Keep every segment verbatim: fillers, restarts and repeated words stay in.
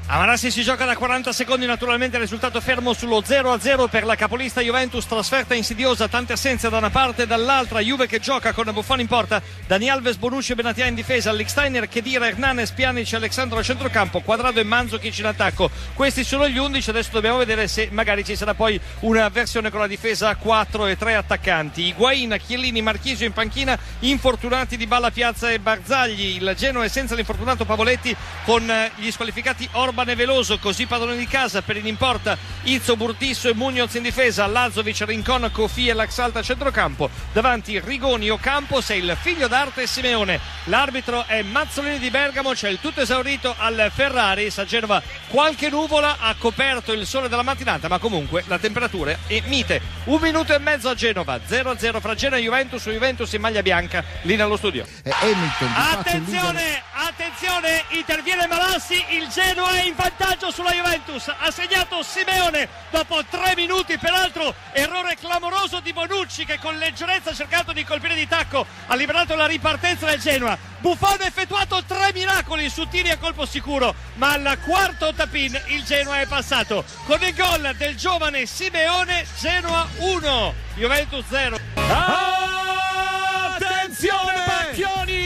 A Marassi si gioca da quaranta secondi, naturalmente il risultato fermo sullo zero a zero per la capolista Juventus, trasferta insidiosa, tante assenze da una parte e dall'altra, Juve che gioca con Buffon in porta, Dani Alves, Bonucci e Benatia in difesa, Lichtsteiner, Khedira, Hernanes, Pjanic, Alexandro a centrocampo, Quadrado e Mandzukic in attacco. Questi sono gli undici, adesso dobbiamo vedere se magari ci sarà poi una versione con la difesa a quattro e tre attaccanti. Higuain, Chiellini, Marchisio in panchina, infortunati Dybala, Piazza e Barzagli. Il Genoa è senza l'infortunato Pavoletti, con gli squalificati Orban e Veloso, così padrone di casa. Per in porta Izzo, Burtisso e Muñoz in difesa, Lazovic, Rincon, Kofi e Laxalta a centrocampo, davanti Rigoni, Ocampos e il figlio d'arte Simeone. L'arbitro è Mazzolini di Bergamo, c'è il tutto esaurito al Ferraris. A Genova qualche nuvola ha coperto il sole della mattinata, ma comunque la temperatura è mite. Un minuto e mezzo a Genova, zero a zero fra Genoa e Juventus, Juventus in maglia bianca, lì nello studio. eh, Hamilton, attenzione, attenzione, interviene Marassi, il Genoa è in vantaggio sulla Juventus, ha segnato Simeone dopo tre minuti, peraltro errore clamoroso di Bonucci che con leggerezza ha cercato di colpire di tacco, ha liberato la ripartenza del Genoa. Buffon ha effettuato tre miracoli su tiri a colpo sicuro, ma al quarto tap-in il Genoa è passato con il gol del giovane Simeone. Genoa uno, Juventus zero. Attenzione Pacchioni!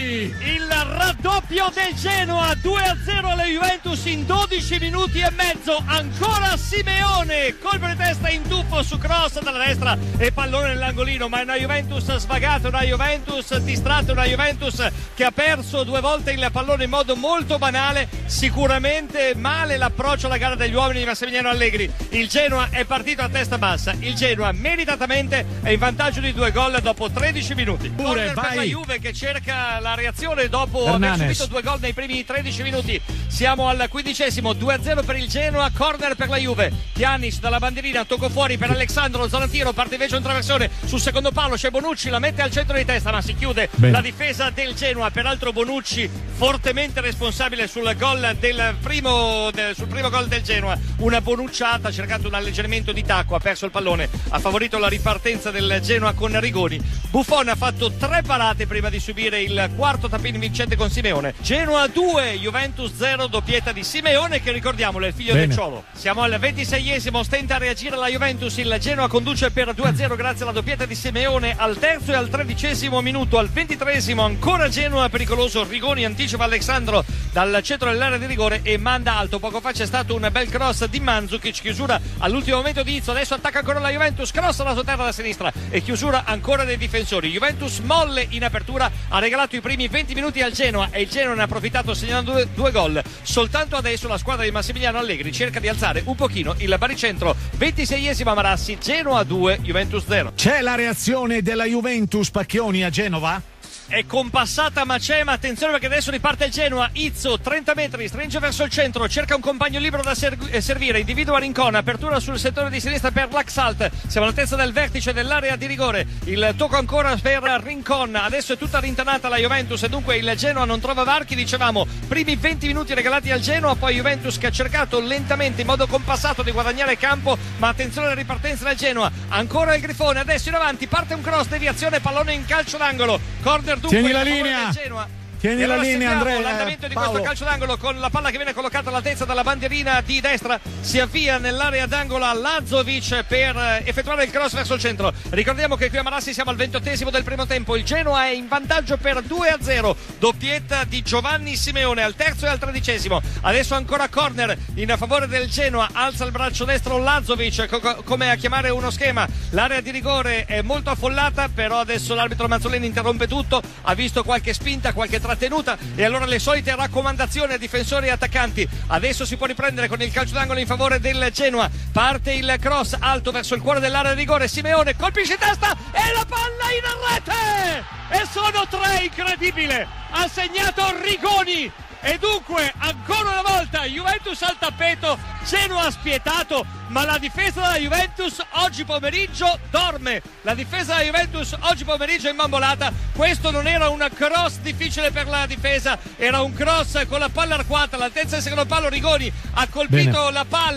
Il raddoppio del Genoa, due a zero alla Juventus in dodici minuti e mezzo. Ancora Simeone, colpo di testa in tuffo su cross dalla destra e pallone nell'angolino, ma è una Juventus svagata, una Juventus distratta, una Juventus che ha perso due volte il pallone in modo molto banale. Sicuramente male l'approccio alla gara degli uomini di Massimiliano Allegri. Il Genoa è partito a testa bassa, il Genoa meritatamente è in vantaggio di due gol dopo tredici minuti. Pure per la Juve che cerca la reazione dopo Hernanes. aver subito due gol nei primi tredici minuti. Siamo al quindicesimo, due a zero per il Genoa, corner per la Juve. Pjanic dalla bandierina, tocco fuori per Alexandro, zona tiro, parte invece un traversone sul secondo palo, c'è Bonucci, la mette al centro di testa, ma si chiude Bene. la difesa del Genoa. Peraltro Bonucci fortemente responsabile sul gol del primo del, sul primo gol del Genoa, una bonucciata, ha cercato un alleggerimento di tacco, ha perso il pallone, ha favorito la ripartenza del Genoa con Rigoni. Buffon ha fatto tre parate prima di subire il quarto tap-in vincente con Simeone. Genoa due, Juventus zero, doppietta di Simeone che, ricordiamolo, è il figlio Bene. del Ciolo. Siamo al ventiseiesimo, stenta a reagire la Juventus, il Genoa conduce per due a zero grazie alla doppietta di Simeone al terzo e al tredicesimo minuto. Al ventitreesimo ancora Genoa pericoloso, Rigoni anticipa Alexandro dal centro dell'area di rigore e manda alto. Poco fa c'è stato un bel cross di Mandzukic, chiusura all'ultimo momento di Izzo, adesso attacca ancora la Juventus, cross alla sua terra da sinistra e chiusura ancora dei difensori. Juventus molle in apertura, ha regalato i primi venti minuti al Genoa e il Genoa ne ha approfittato segnando due, due gol. Soltanto adesso la squadra di Massimiliano Allegri cerca di alzare un pochino il baricentro. ventiseiesima Marassi, Genoa due, Juventus zero. C'è la reazione della Juventus, Pacchioni, a Genova? È compassata ma c'è, ma attenzione perché adesso riparte il Genoa. Izzo, trenta metri, stringe verso il centro, cerca un compagno libero da ser- servire, individua Rincon, apertura sul settore di sinistra per Laxalt, siamo all'altezza del vertice dell'area di rigore, il tocco ancora per Rincon, adesso è tutta rintanata la Juventus e dunque il Genoa non trova varchi. Dicevamo, primi venti minuti regalati al Genoa, poi Juventus che ha cercato lentamente in modo compassato di guadagnare campo, ma attenzione alla ripartenza del Genoa, ancora il Grifone, adesso in avanti, parte un cross, deviazione, pallone in calcio d'angolo, corner dunque Tieni la linea, tieni la linea Andrea. L'andamento di Paolo. questo calcio d'angolo con la palla che viene collocata all'altezza della bandierina di destra, si avvia nell'area d'angolo a Lazovic per effettuare il cross verso il centro. Ricordiamo che qui a Marassi siamo al ventottesimo del primo tempo, il Genoa è in vantaggio per due a zero, doppietta di Giovanni Simeone al terzo e al tredicesimo. Adesso ancora corner in favore del Genoa, alza il braccio destro Lazovic co- come a chiamare uno schema, l'area di rigore è molto affollata, però adesso l'arbitro Mazzolini interrompe tutto, ha visto qualche spinta, qualche trattenuta e allora le solite raccomandazioni a difensori e attaccanti. Adesso si può riprendere con il calcio d'angolo in favore del Genoa, parte il cross alto verso il cuore dell'area di rigore, Simeone colpisce in testa e la palla in rete e sono tre, incredibile, ha segnato Rigoni e dunque ancora una volta Juventus al tappeto, Genoa spietato, ma la difesa della Juventus oggi pomeriggio dorme, la difesa della Juventus oggi pomeriggio è imbambolata. Questo non era un cross difficile per la difesa, era un cross con la palla arcuata all'altezza del secondo palo. Rigoni ha colpito Bene. la palla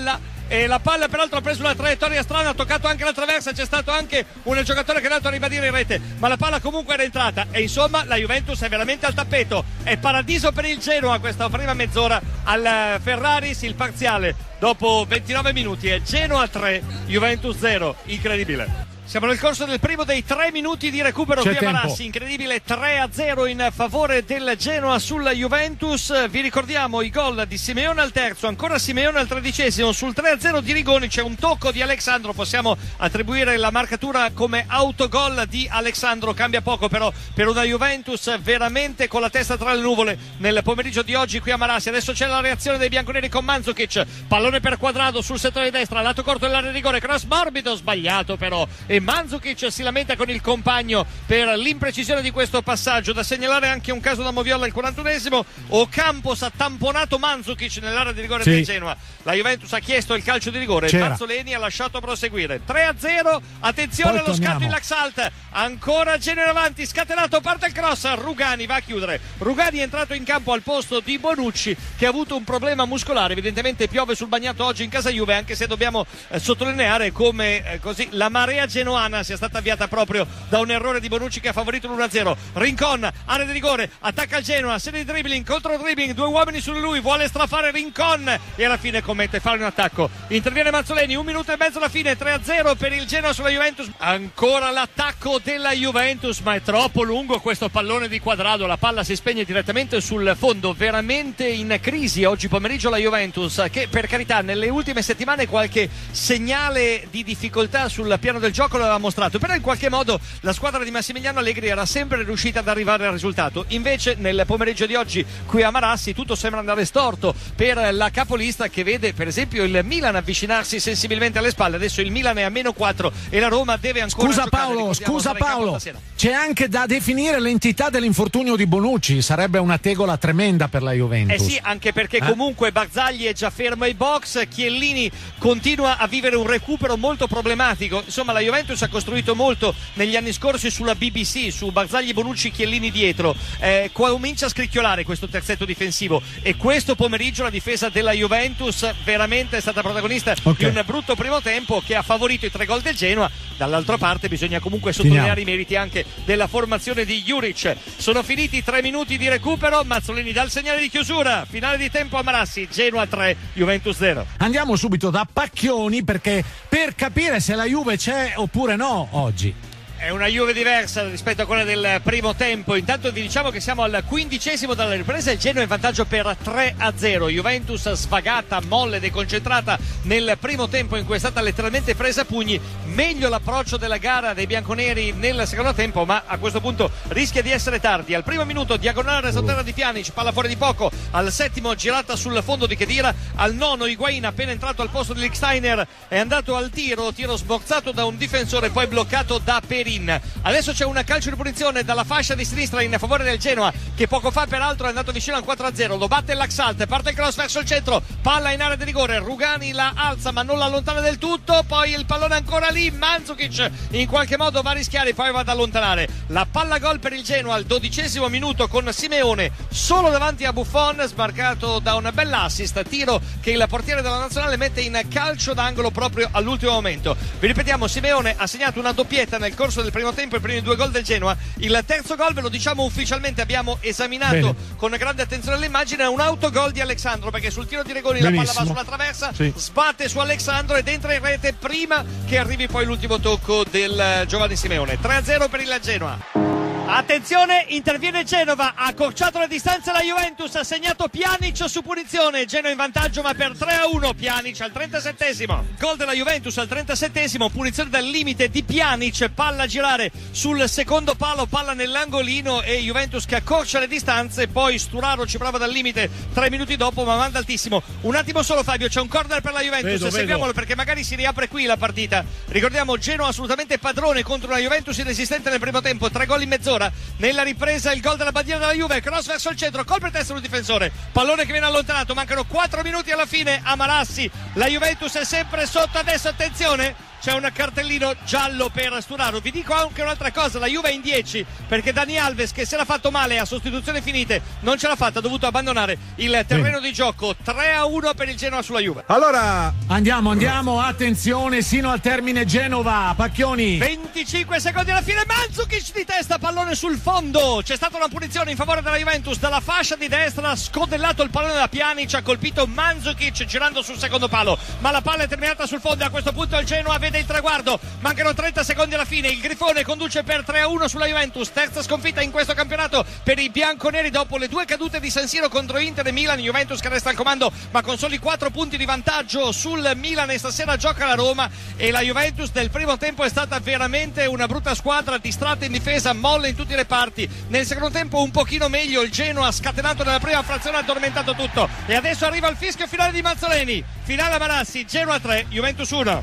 e la palla peraltro ha preso una traiettoria strana, ha toccato anche la traversa, c'è stato anche un giocatore che è andato a ribadire in rete, ma la palla comunque era entrata e insomma la Juventus è veramente al tappeto. È paradiso per il Genoa questa prima mezz'ora al Ferraris, il parziale dopo ventinove minuti è Genoa tre, Juventus zero, incredibile. Siamo nel corso del primo dei tre minuti di recupero qui a Marassi, incredibile tre a zero in favore del Genoa sulla Juventus. Vi ricordiamo i gol di Simeone al terzo, ancora Simeone al tredicesimo, sul tre a zero di Rigoni c'è un tocco di Alexandro, possiamo attribuire la marcatura come autogol di Alexandro, cambia poco però per una Juventus veramente con la testa tra le nuvole nel pomeriggio di oggi qui a Marassi. Adesso c'è la reazione dei bianconeri con Mandzukic, pallone per Quadrado sul settore di destra, lato corto dell'area di rigore, cross morbido, sbagliato però, e Mandzukic si lamenta con il compagno per l'imprecisione di questo passaggio. Da segnalare anche un caso da Moviola al quarantunesimo, Ocampos ha tamponato Mandzukic nell'area di rigore sì. del Genoa. La Juventus ha chiesto il calcio di rigore, C'era. Mazzoleni ha lasciato proseguire. tre a zero, attenzione allo scatto in Laxalt, ancora Genoa in avanti, scatenato, parte il cross, Rugani va a chiudere. Rugani è entrato in campo al posto di Bonucci che ha avuto un problema muscolare, evidentemente piove sul bagnato oggi in casa Juve, anche se dobbiamo eh, sottolineare come eh, così la marea genoana sia stata avviata proprio da un errore di Bonucci che ha favorito l'uno a zero. Rincon, area di rigore, attacca il Genoa, serie di dribbling, contro dribbling, due uomini su di lui, vuole strafare Rincon e alla fine commette fallo in attacco. Interviene Mazzoleni, un minuto e mezzo alla fine, tre a zero per il Genoa sulla Juventus. Ancora l'attacco della Juventus, ma è troppo lungo questo pallone di Quadrado, la palla si spegne direttamente sul fondo, veramente in crisi oggi pomeriggio la Juventus, che per carità nelle ultime settimane qualche segnale di difficoltà sul piano del gioco l'aveva mostrato, però in qualche modo la squadra di Massimiliano Allegri era sempre riuscita ad arrivare al risultato. Invece nel pomeriggio di oggi qui a Marassi tutto sembra andare storto per la capolista, che vede per esempio il Milan avvicinarsi sensibilmente alle spalle. Adesso il Milan è a meno quattro e la Roma deve ancora scusa giocare. Paolo, scusa Paolo, c'è anche da definire l'entità dell'infortunio di Bonucci, sarebbe una tegola tremenda per la Juventus. Eh sì, anche perché eh? comunque Barzagli è già fermo ai box, Chiellini continua a vivere un recupero molto problematico. Insomma la Juventus ha costruito molto negli anni scorsi sulla B B C, su Barzagli, Bonucci, Chiellini dietro, eh, comincia a scricchiolare questo terzetto difensivo e questo pomeriggio la difesa della Juventus veramente è stata protagonista okay. di un brutto primo tempo che ha favorito i tre gol del Genoa. Dall'altra parte bisogna comunque sottolineare Finiamo. i meriti anche della formazione di Juric. Sono finiti tre minuti di recupero, Mazzolini dà il segnale di chiusura, finale di tempo a Marassi, Genoa tre, Juventus zero. Andiamo subito da Pacchioni perché per capire se la Juve c'è oppure no oggi. È una Juve diversa rispetto a quella del primo tempo. Intanto vi diciamo che siamo al quindicesimo dalla ripresa, il Genoa è in vantaggio per tre a zero. Juventus svagata, molle, deconcentrata nel primo tempo in cui è stata letteralmente presa a pugni. Meglio l'approccio della gara dei bianconeri nel secondo tempo, ma a questo punto rischia di essere tardi. Al primo minuto diagonale sotterra di Pjanic, palla fuori di poco. Al settimo girata sul fondo di Khedira. Al nono Higuain, appena entrato al posto di Lichtsteiner, è andato al tiro, tiro sborzato da un difensore poi bloccato da Perin. Adesso c'è un calcio di punizione dalla fascia di sinistra in favore del Genoa, che poco fa peraltro è andato vicino al quattro a zero. Lo batte l'Axalt, parte il cross verso il centro, palla in area di rigore, Rugani la alza ma non la allontana del tutto, poi il pallone ancora lì, Mandzukic in qualche modo va a rischiare e poi va ad allontanare. La palla gol per il Genoa al dodicesimo minuto con Simeone solo davanti a Buffon, sbarcato da un bell'assist, tiro che il portiere della nazionale mette in calcio d'angolo proprio all'ultimo momento. Vi ripetiamo, Simeone ha segnato una doppietta nel corso del primo tempo, i primi due gol del Genoa. Il terzo gol ve lo diciamo ufficialmente, abbiamo esaminato Bene. con grande attenzione l'immagine, è un autogol di Alexandro, perché sul tiro di Rigoni Benissimo. la palla va sulla traversa, sì. sbatte su Alexandro ed entra in rete prima che arrivi poi l'ultimo tocco del Giovanni Simeone. tre a zero per il Genoa. Attenzione, interviene Genova, ha accorciato la distanza la Juventus, ha segnato Pjanic su punizione, Genoa in vantaggio ma per tre a uno, Pjanic al trentasettesimo. Gol della Juventus al trentasettesimo, punizione dal limite di Pjanic, palla a girare sul secondo palo, palla nell'angolino e Juventus che accorcia le distanze, poi Sturaro ci prova dal limite tre minuti dopo ma manda altissimo. Un attimo solo Fabio, c'è un corner per la Juventus, vedo, seguiamolo vedo. perché magari si riapre qui la partita. Ricordiamo Genoa assolutamente padrone contro una Juventus inesistente nel primo tempo, tre gol in mezz'ora. Nella ripresa il gol della bandiera della Juve, cross verso il centro, colpo in testa del difensore, pallone che viene allontanato, mancano quattro minuti alla fine a Marassi, la Juventus è sempre sotto. Adesso attenzione, c'è un cartellino giallo per Sturaro. Vi dico anche un'altra cosa, la Juve è in dieci perché Dani Alves, che si era fatto male a sostituzioni finite, non ce l'ha fatta, ha dovuto abbandonare il terreno di gioco. Tre a uno per il Genoa sulla Juve. Allora andiamo, andiamo, attenzione, sino al termine Genova. Pacchioni, venticinque secondi alla fine, Mandzukic di testa, pallone sul fondo, c'è stata una punizione in favore della Juventus dalla fascia di destra, scodellato il pallone da Pjanic, ha colpito Mandzukic girando sul secondo palo, ma la palla è terminata sul fondo e a questo punto il Genoa vede il traguardo. Mancano trenta secondi alla fine, il Grifone conduce per tre a uno sulla Juventus, terza sconfitta in questo campionato per i bianconeri dopo le due cadute di San Siro contro Inter e Milan. Juventus che resta al comando ma con soli quattro punti di vantaggio sul Milan, e stasera gioca la Roma. E la Juventus del primo tempo è stata veramente una brutta squadra, distratta in difesa, molle in tutti i reparti. Nel secondo tempo un pochino meglio, il Genoa scatenato nella prima frazione ha addormentato tutto, e adesso arriva il fischio finale di Mazzoleni, finale a Marassi, Genoa tre, Juventus uno.